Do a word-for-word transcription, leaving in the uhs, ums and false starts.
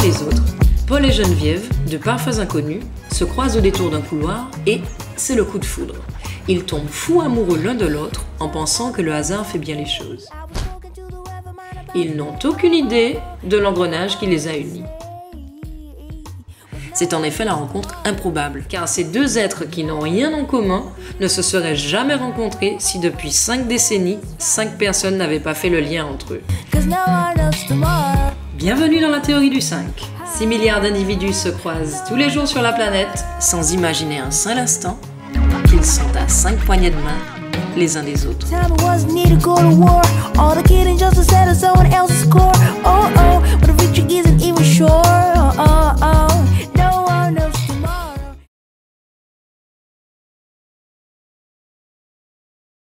les autres, Paul et Geneviève, de parfaits inconnus, se croisent au détour d'un couloir et c'est le coup de foudre. Ils tombent fous amoureux l'un de l'autre en pensant que le hasard fait bien les choses. Ils n'ont aucune idée de l'engrenage qui les a unis. C'est en effet la rencontre improbable, car ces deux êtres qui n'ont rien en commun ne se seraient jamais rencontrés si depuis cinq décennies, cinq personnes n'avaient pas fait le lien entre eux. Bienvenue dans la théorie du cinq. six milliards d'individus se croisent tous les jours sur la planète sans imaginer un seul instant qu'ils sont à cinq poignées de main les uns des autres.